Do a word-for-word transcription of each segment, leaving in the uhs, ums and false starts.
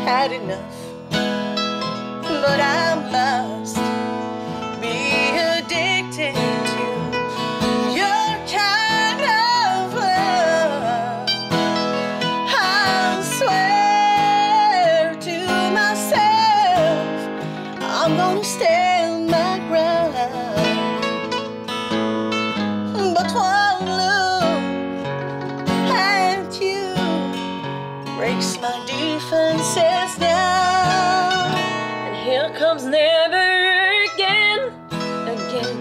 had enough, but I must be addicted to your kind of love. I swear to myself I'm gonna stand my ground, but one look at you breaks my defenses down. And here comes never again, again.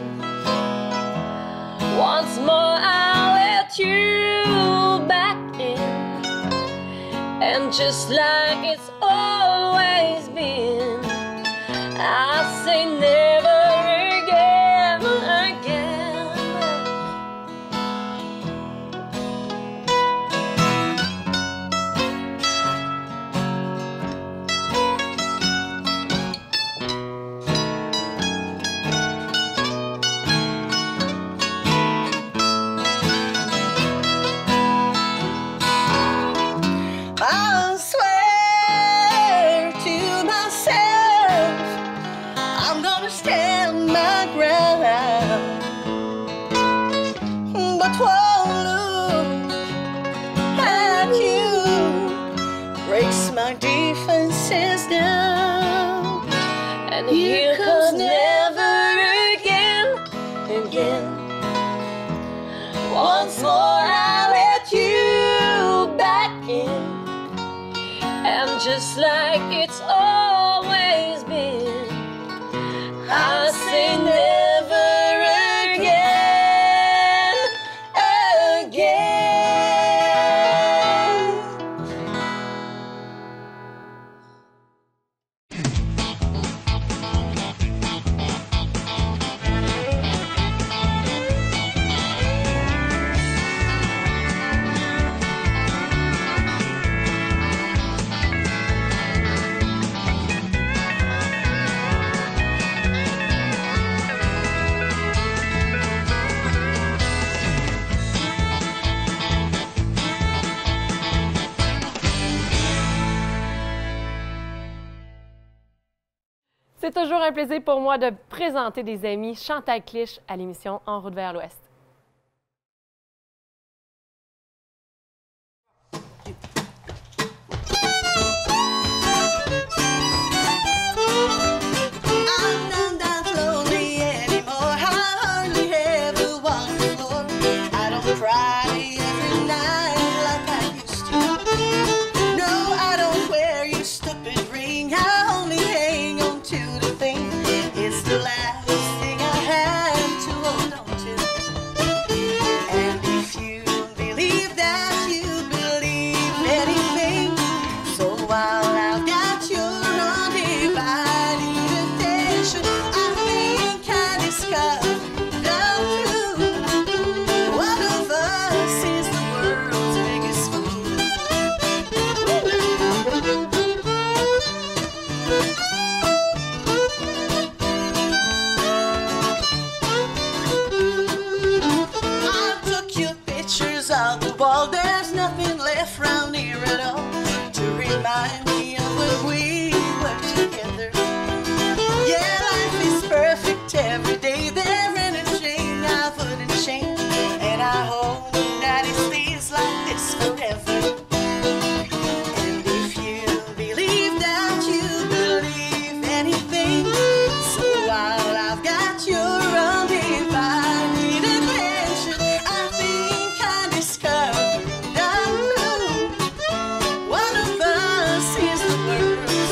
Once more I'll let you back in, and just like it's always been, I say never again, again. I swear to myself I'm gonna stand my ground, but one look at you breaks my defenses down. And here comes never again, again. Once more I'll let you back in, and just like it's always been, I say never again, again. C'est toujours un plaisir pour moi de présenter des amis Chantal Clich à l'émission En route vers l'Ouest. I'm not lonely anymore. I hardly ever walk the floor. I don't cry every night like I used to. No, I don't wear your stupid ring. I only hang on to the thing. It's the last thing I had to hold on to. And if you believe that, you believe anything. So while I've got your undivided attention, I think I discovered the truth. One of us is the world's biggest fool. I took your pictures off the wall. There's nothing left round here at all to remind me of when we were together. Yeah, life is perfect every day. There ain't a thing I wouldn't change, and I hope that it stays like this forever. And if you believe that, you believe anything. So while I've got your undivided attention, I think I discovered I know one of us is the world's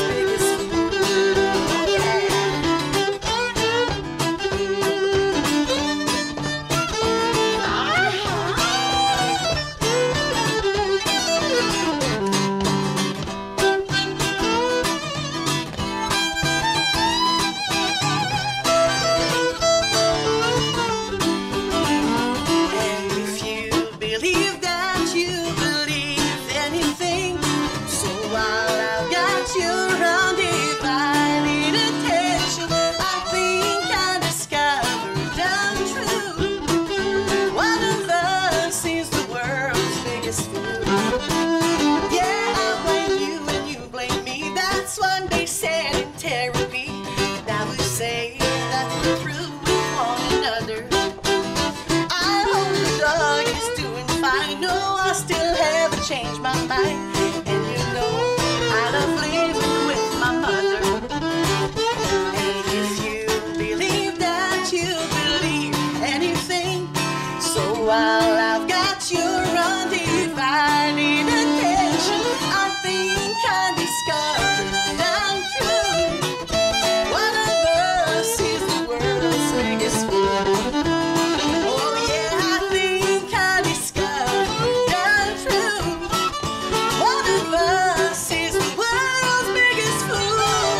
said in therapy. Now we say that we're through with one another. I hope the dog is doing fine. No, I still haven't changed my mind. And you know I love living with my mother. And if you believe that you believe anything, so while I've got your undivided attention, I think I discovered that I'm true. One of us is the world's biggest fool. Oh yeah, I think I discovered that I'm true. One of us is the world's biggest fool.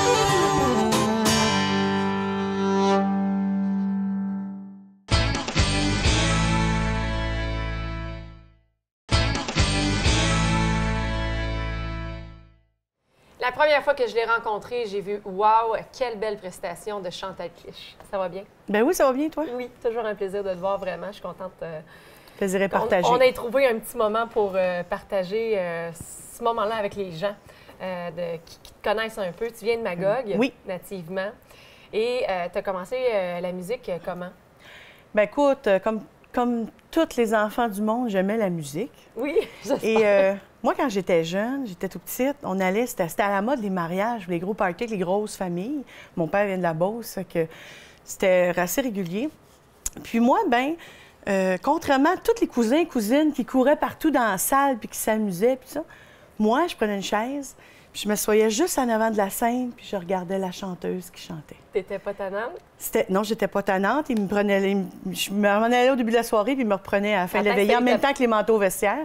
La première fois que je l'ai rencontré, j'ai vu « Wow, quelle belle prestation de Chantal Clich ». Ça va bien? Ben oui, ça va bien, toi? Oui, toujours un plaisir de te voir, vraiment. Je suis contente. Euh, Plaisir est partagé. On, on a trouvé un petit moment pour euh, partager euh, ce moment-là avec les gens euh, de, qui, qui te connaissent un peu. Tu viens de Magog, oui. nativement. Et euh, tu as commencé euh, la musique euh, comment? Ben écoute, euh, comme, comme tous les enfants du monde, j'aimais la musique. Oui, j'espère. Et euh, moi, quand j'étais jeune, j'étais tout petite, on allait, c'était c'était à la mode les mariages, les gros parties avec les grosses familles. Mon père vient de la Beauce, que c'était assez régulier. Puis moi, ben, euh, contrairement à tous les cousins et cousines qui couraient partout dans la salle puis qui s'amusaient, puis ça, moi, je prenais une chaise, puis je m'assoyais juste en avant de la scène, puis je regardais la chanteuse qui chantait. T'étais pas tannante? C'était... Non, j'étais pas tannante. Il me prenait... il me- Je m'en allais au début de la soirée, puis il me reprenait à la fin de la Attends, veillée, en c'est- même temps que les manteaux vestiaires.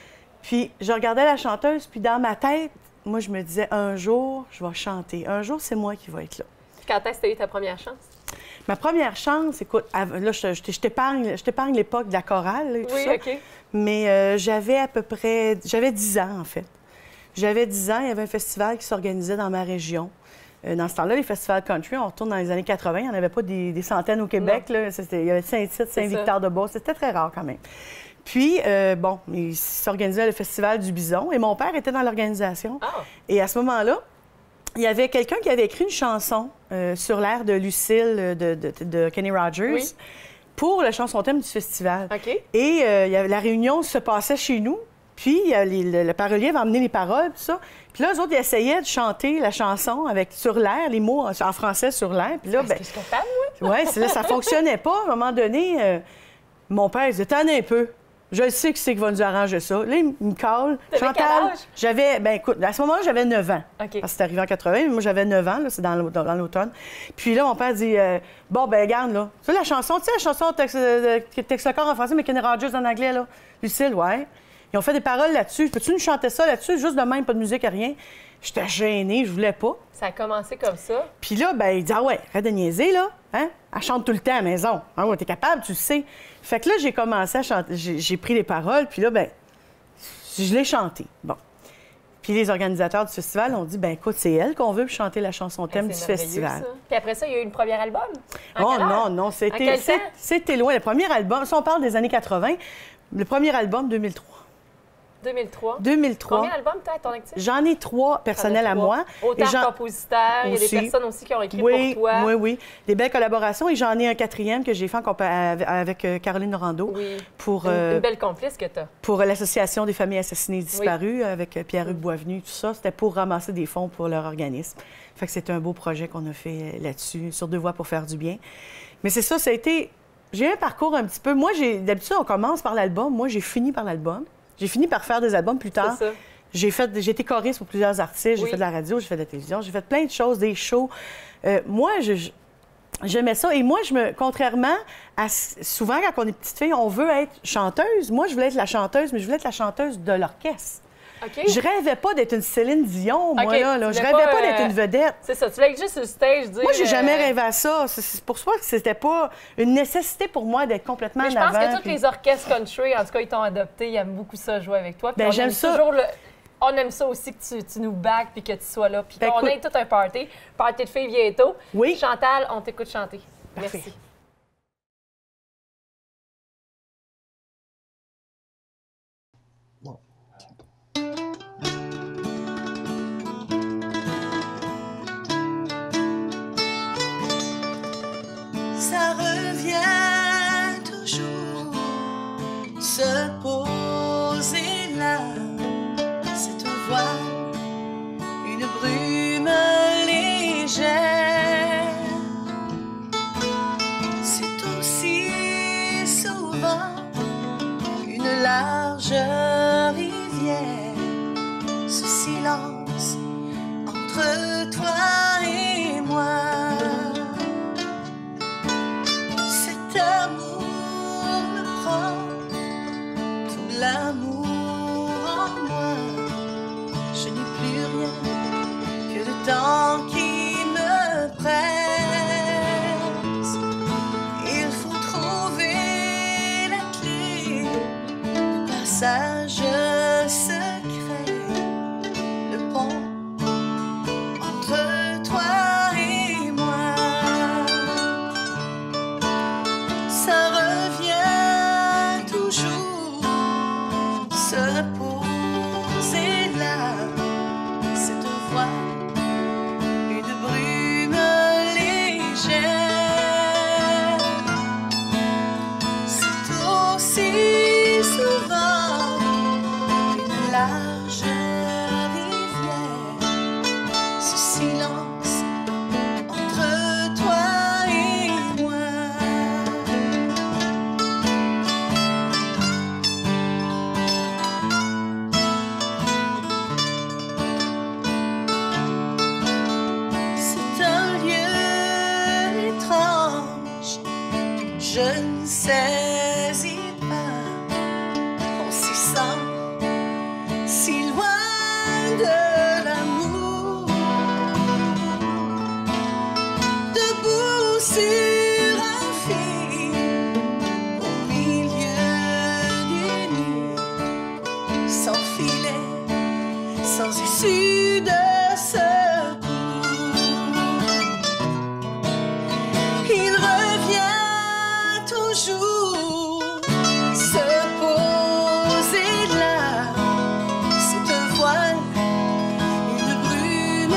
Puis je regardais la chanteuse, puis dans ma tête, moi, je me disais, un jour, je vais chanter. Un jour, c'est moi qui vais être là. Quand est-ce que tu as eu ta première chance? Ma première chance, écoute, av- là, je, je, je t'épargne, je t'épargne l'époque de la chorale là, et tout Oui, ça. OK. Mais euh, j'avais à peu près... J'avais dix ans, en fait. J'avais dix ans, il y avait un festival qui s'organisait dans ma région. Euh, dans ce temps-là, les festivals country, on retourne dans les années quatre-vingt, il n'y en avait pas des, des centaines au Québec. Là. C'était- Il y avait Saint-Tite, Saint-Victor-de-Beauce, c'était très rare quand même. Puis, euh, bon, il s'organisait le festival du Bison et mon père était dans l'organisation. Ah! Et à ce moment-là, il y avait quelqu'un qui avait écrit une chanson euh, sur l'air de Lucille de, de- de Kenny Rogers Oui. pour la chanson thème du festival. OK. Et euh, il y avait- la réunion se passait chez nous. Puis il y a les- le, le parolier avait emmené les paroles, tout ça. Puis là, eux autres, ils essayaient de chanter la chanson avec sur l'air, les mots en en français sur l'air. Puis là, Est-ce ben, que je suis capable, moi? ouais, c'est là, ça fonctionnait pas. À un moment donné, euh, mon père, il disait, t'en un peu. Je le sais que c'est qui va nous arranger ça. Là, il me colle. T'avais quel âge? J'avais, ben écoute, à ce moment-là, j'avais neuf ans. OK. Parce que c'est arrivé en quatre-vingt, mais moi, j'avais neuf ans, là, c'est dans l'au- dans l'automne. Puis là, mon père dit, euh, bon, ben regarde, là. Tu sais, la chanson, tu sais, la chanson Tex euh, Tex le corps en français, mais Kenny Rogers en anglais, là. Lucille, ouais. Ils ont fait des paroles là-dessus. Peux-tu nous chanter ça là-dessus? Juste de même, pas de musique, rien. J'étais gênée, je voulais pas. Ça a commencé comme ça. Puis là, ben, il dit, ah ouais, arrête de niaiser, là. Hein? Elle chante tout le temps à la maison. Ah ouais, t'es capable, tu le sais. Fait que là, j'ai commencé à chanter. J'ai j'ai pris les paroles, puis là, ben, je l'ai chanté. Bon. Puis les organisateurs du festival ont dit, ben écoute, c'est elle qu'on veut pour chanter la chanson thème Hey, du c'est merveilleux, festival. ça. Puis après ça, il y a eu une première album. En Oh quelle heure? non, non, En c'était quel c'est- temps? c'était loin. Le premier album, si on parle des années quatre-vingt, le premier album, deux mille trois. deux mille trois. deux mille trois. Combien d'albums tu as à ton actif? J'en ai trois personnels à moi. Et Auteur, j'en- compositeur, il y a des Aussi. personnes aussi qui ont écrit Oui, pour toi. oui, oui. Des belles collaborations. Et j'en ai un quatrième que j'ai fait en compa- avec, avec, euh, Caroline Rando Oui. pour, Une, euh, une belle complice que tu as. pour l'Association des familles assassinées et disparues avec euh, Pierre-Hugues Boisvenu, tout ça. C'était pour ramasser des fonds pour leur organisme. Fait que c'était un beau projet qu'on a fait euh, là-dessus, sur deux voies pour faire du bien. Mais c'est ça, ça a été... J'ai eu un parcours un petit peu... Moi, j'ai d'habitude, on commence par l'album. Moi, j'ai fini par l'album. J'ai fini par faire des albums plus tard. C'est ça. J'ai fait, j'ai été choriste pour plusieurs artistes. J'ai Oui. fait de la radio, j'ai fait de la télévision, j'ai fait plein de choses, des shows. Euh, moi, je- je- j'aimais ça. Et moi, je me, contrairement à souvent quand on est petite fille, on veut être chanteuse. Moi, je voulais être la chanteuse, mais je voulais être la chanteuse de l'orchestre. OK. Je rêvais pas d'être une Céline Dion, moi, OK, là. là. tu Je voulais rêvais pas, pas, d'être euh, une vedette. C'est ça, tu voulais être juste sur le stage dire... Moi, j'ai jamais euh, rêvé à ça. C'est- C'est pour ça que c'était pas une nécessité pour moi d'être complètement Mais je en pense avant. que tous puis- les orchestres country, en tout cas, ils t'ont adopté, ils aiment beaucoup ça, jouer avec toi. Puis Ben, on j'aime aime ça. toujours le- On aime ça aussi que tu, tu nous back puis que tu sois là. Puis Ben, qu'on écoute- ait tout un party. Party de filles bientôt. Oui. Chantal, on t'écoute chanter. Parfait. Merci. temps qui me presse. Il faut trouver la clé du passage secret, le pont entre toi et moi. Ça revient toujours, se poser là, cette voix, une brume légère. C'est aussi souvent une large rivière, ce silence entre toi et moi. C'est un lieu étrange, je ne saisis pas. On s'y sent si loin de l'amour, debout sur un fil au milieu d'une nuit, sans filet, sans issue de secours. Il revient toujours se poser là, cette voile, une brume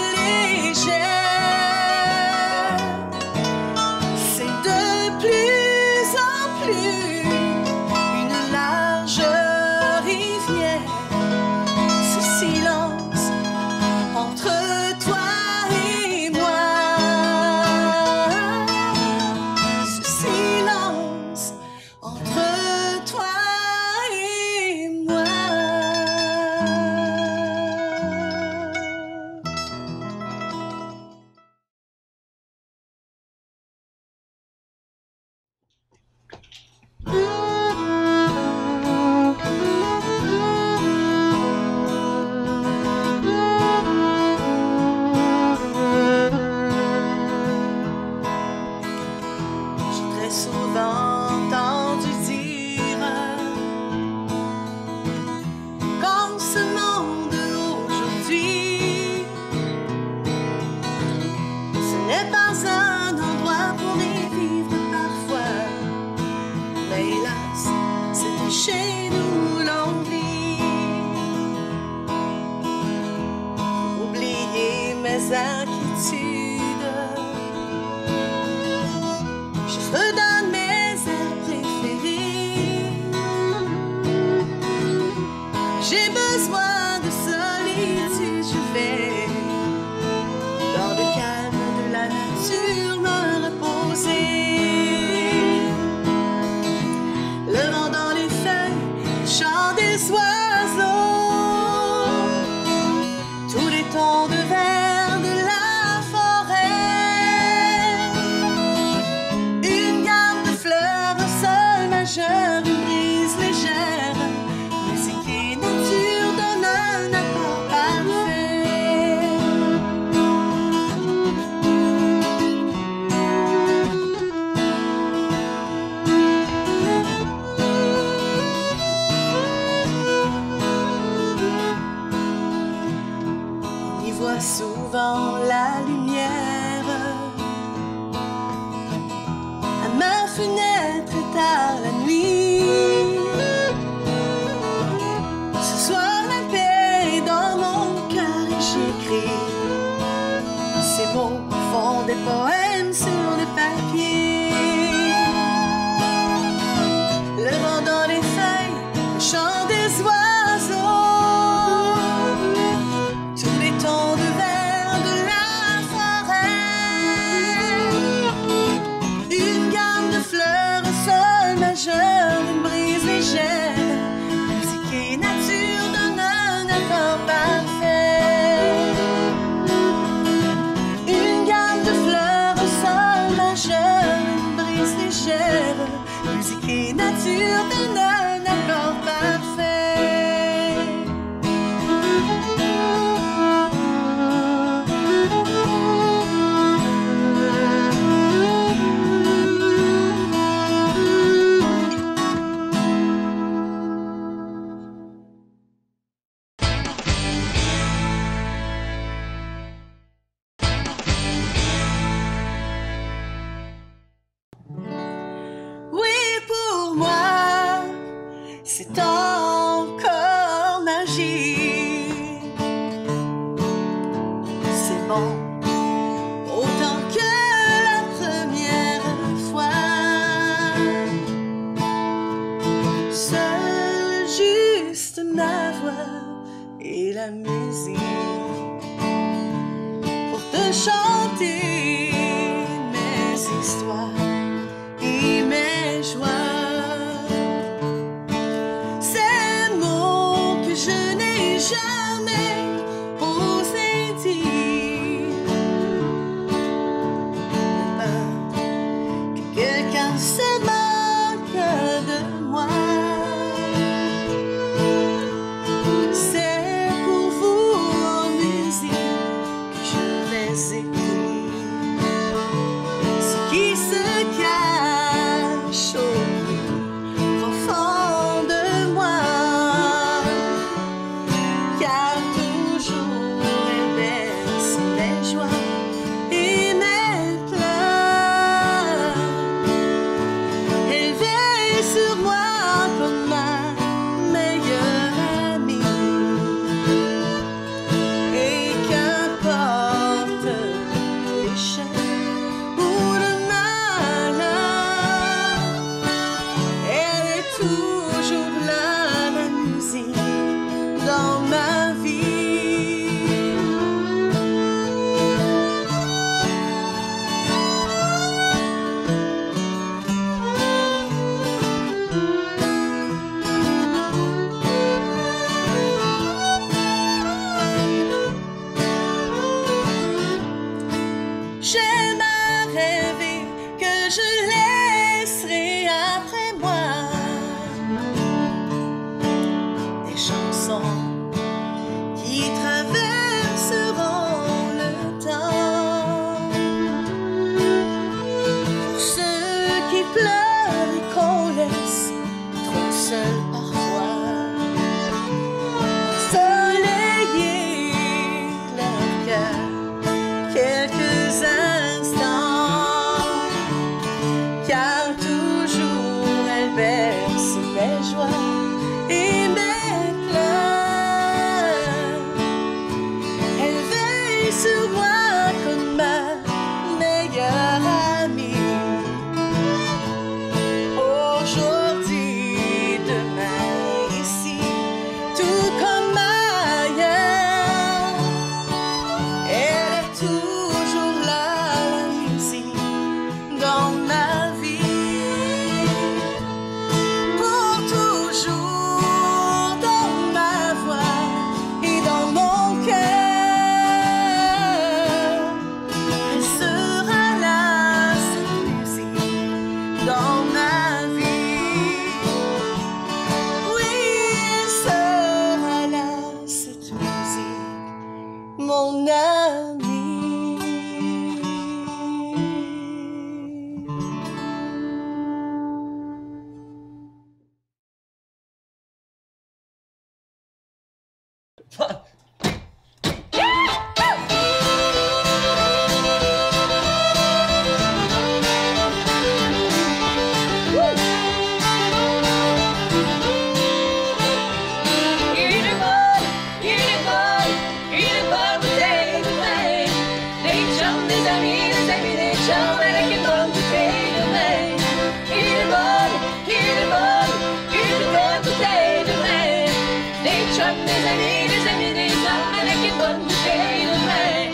légère. C'est de plus en plus une large rivière, ce silence entre toi et moi. Ce silence entre toi et moi. J'ai très souvent entendu dire qu'en ce monde aujourd'hui, ce n'est pas un endroit pour y vivre parfois. Mais hélas, c'est chez nous l'on vit. Pour oublier mes inquiétudes, je redonne mes airs préférés. J'ai besoin de solitude, je vais dans le calme de la nature me reposer. Le vent dans les feuilles, le chant des oiseaux, tous les tons de vert de la forêt. Une gamme de fleurs, un sol majeur, une brise légère, musique et nature donnent un accord parfait. On y voit souvent la lumière à ma fenêtre tard la nuit. Ce soir la paix est dans mon cœur et j'écris ces mots font des poèmes sur le papier. Le vent dans les feuilles, le chant des oiseaux, tous les tons de vert de la forêt. Une gamme de fleurs, un sol majeur, une brise légère, musique et nature donnent un accord parfait. Une gamme de fleurs, un sol majeur, une c'est encore magique. C'est bon autant que la première fois. Seule juste ma voix et la musique pour te chanter mes histoires et mes joies. Ces mots que je n'ai jamais osé dire. Que quelqu'un se moque de moi. C'est pour vous en musique que je vais écrire ce qui se cache au plus profond de moi, car toujours elle berce mes joies et mes pleurs. Elle veille sur moi comme ma meilleure amie. Et qu'importe l'échec ou le malheur, elle est toujours là, la musique dans ma vie. J'aime à rêver que je laisserai après moi des chansons qui traverseront le temps. Pour ceux qui pleurent et qu'on laisse trop seuls parfois, soleiller leur cœur quelques instants, car toujours elle berce mes joies et mes pleurs. Elle veille sur moi comme ma meilleure amie. Aujourd'hui, demain, ici, tout comme ailleurs, elle est toujours là, la musique dans ma vie. Pour toujours dans ma voix et dans mon cœur, elle sera là, cette musique dans ma vie. Oui, elle sera là, cette musique, mon ami. Il est bon, il est bon, il est bon bouteille de vin. Des chums, des amis, des amis, des chums avec une bonne bouteille de vin. Il est bon, il est bon, il est bon bouteille de vin. Des chums, des amis, des amis, des chums avec une bonne bouteille de vin.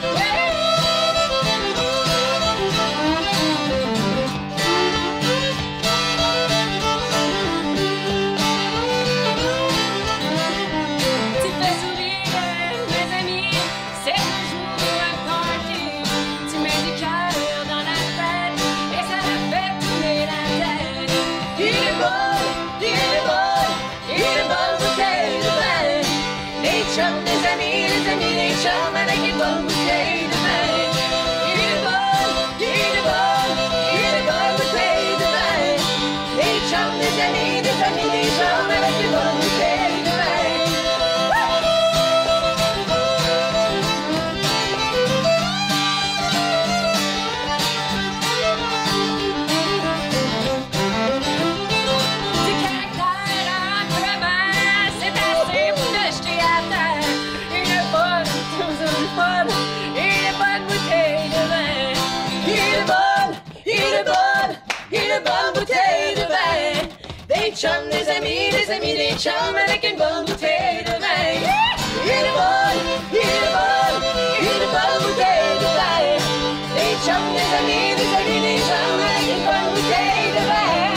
Tu fais sourire mes amis, c'est toujours un party. Tu mets du cœur dans la fête et ça la fait tourner la tête. Il est bon, il est bon, il est bon bouteille de vin. Des chums, des amis, des amis, des chums avec une bonne bouteille de vin. Il est bon, il est bon, il est bon bouteille de vin. Des chums, des amis, des amis, des chums avec une bonne bouteille de vin. Du caractère chums, des amis, des amis, des chums avec une bonne bouteille de vin. Une bonne, une bonne, une bonne bouteille de vin. Des chums, des amis, des amis, des chums avec une bonne bouteille de vin.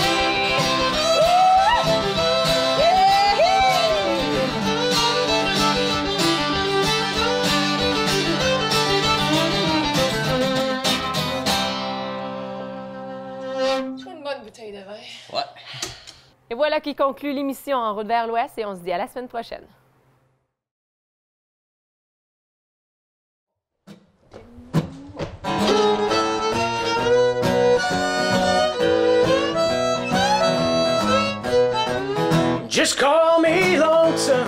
Une bonne bouteille de vin. Ouais. Et voilà qui conclut l'émission En route vers l'Ouest et on se dit à la semaine prochaine. Just call me lonesome,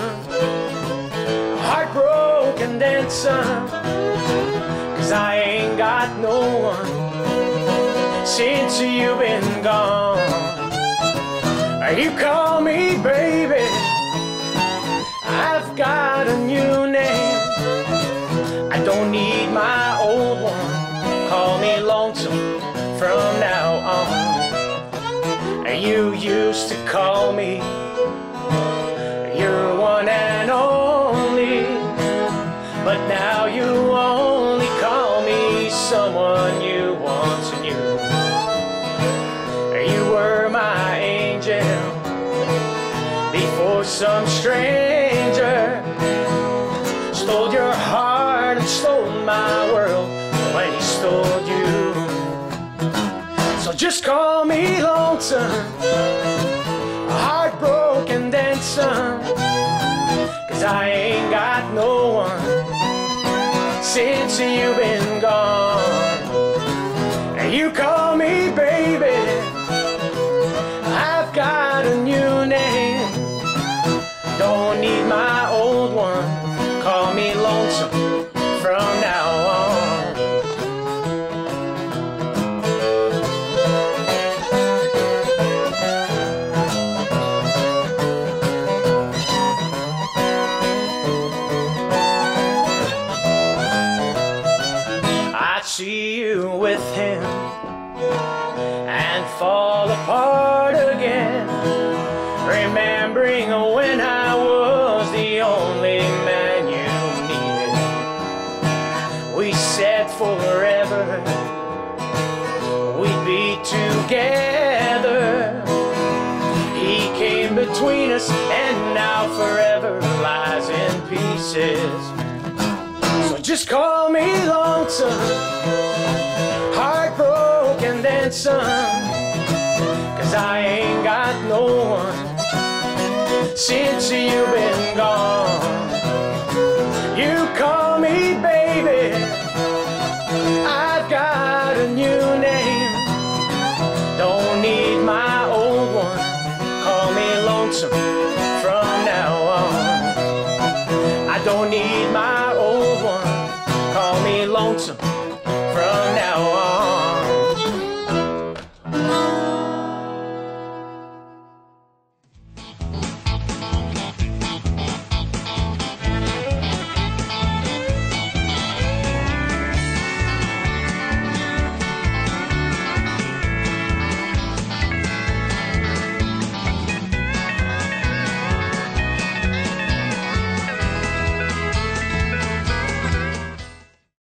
heartbroken dancer, 'cause I ain't got no one since you've been gone. You call me baby, I've got a new name. I don't need my old one, call me lonesome from now on. You used to call me your one and only, but now you only call me someone you once knew. You were my angel before some stranger stole your heart and stole my world when he stole you. So just call me lonesome, heartbroken dancer, 'cause I ain't got no one since you've been gone. And you call me baby, I've got a new name. Don't need my old one, call me lonesome from now on. I see you with him and fall apart again, remembering when I was the only man you needed. We said forever we'd be together. He came between us and now forever lies in pieces. So just call me lonesome, heartbroken dancer, 'cause I ain't got no one since you've been gone. You call me baby, I've got a new name. Don't need my old one, call me lonesome from now on. I don't need my old one, call me lonesome